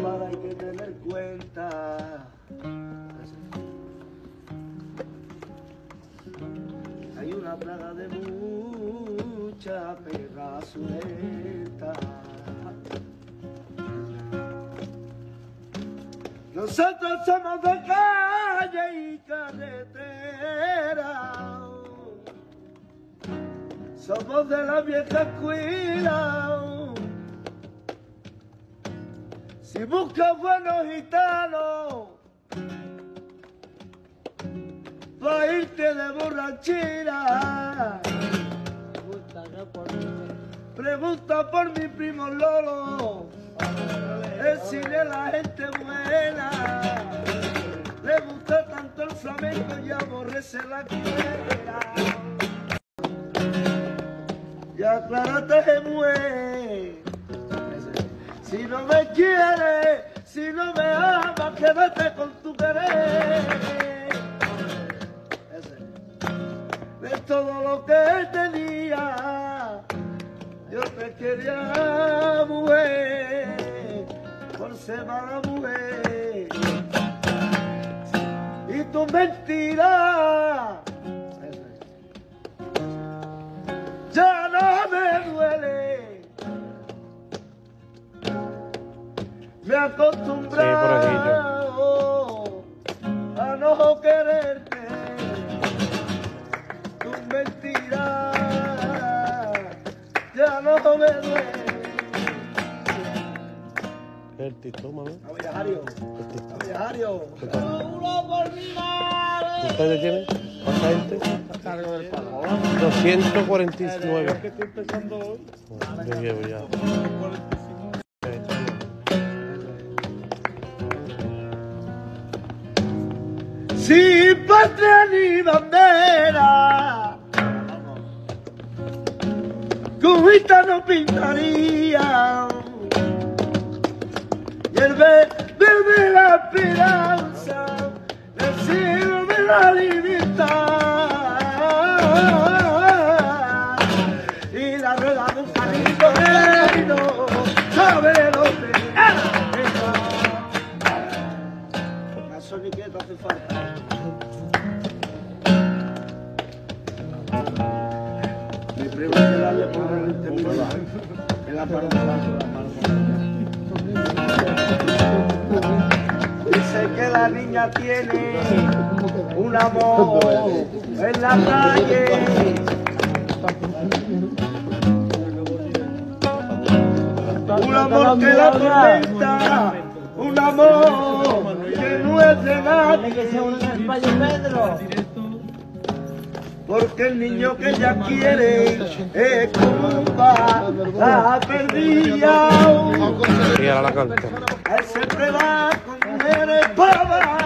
ahora hay que tener cuenta. Hay una plaga de mucha perra suelta. Nosotros somos de calle y carretera, somos de la vieja escuela. Si buscas buenos gitanos pa' irte de borrachera, pregunta por mi primo Lolo. El cine la gente buena, le gusta tanto el flamenco y aborrece la cuera. Y aclárate, Gemue, si no me quieres, si no me amas, quédate con tu querer. De todo lo que tenía, yo te quería, mujer, por ser mala mujer. Y tu mentira ya no me duele. Me he acostumbrado a no quererte. Tu mentira ya no me duele. El tito, mami. Aviajario. Aviajario. ¿Ustedes tienen? ¿Cuánta gente? 249. ¿Qué estoy empezando hoy? Yo llevo ya. Sin patria ni bandera, cubita no pintaría. Y el verde la esperanza, el cielo de la libertad. Y la rueda de un carrito reino, sabe dónde está. La soniqueta hace falta. Mi primo que darle por el temporal en la parada. Dice que la niña tiene un amor en la calle. Un amor que la tormenta, un amor que no es de nadie. Porque el niño que ella quiere es como un la perdida. Y a la carta. Él siempre va con mujeres para